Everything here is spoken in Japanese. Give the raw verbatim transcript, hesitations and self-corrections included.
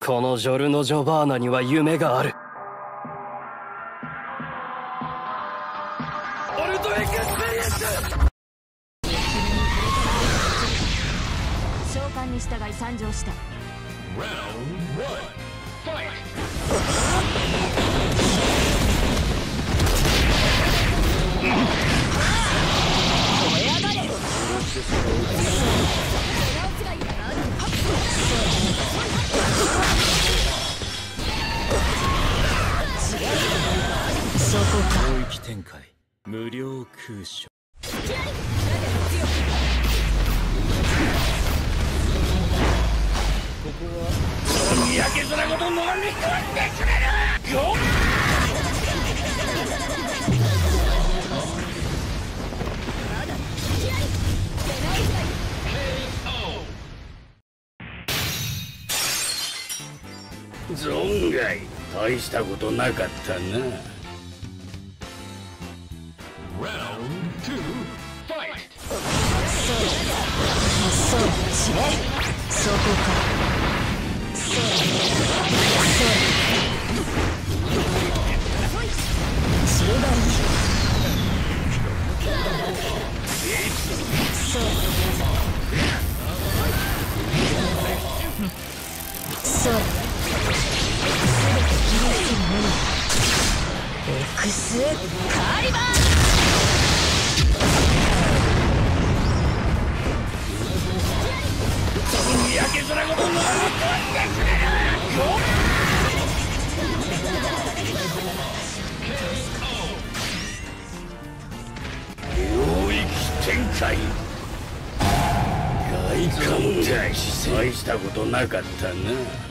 このジョルノ・ジョバーナには夢がある。オルトエクスペリエンス。 召喚に従い参上した。 そこか。領域展開無料空所。ここは三宅空ごと飲み込んでくれる。存外大したことなかったな。そこか。そう。エクスカリバー。三宅空ごと飲み込んでくれる。領域展開。外観大したことなかったな。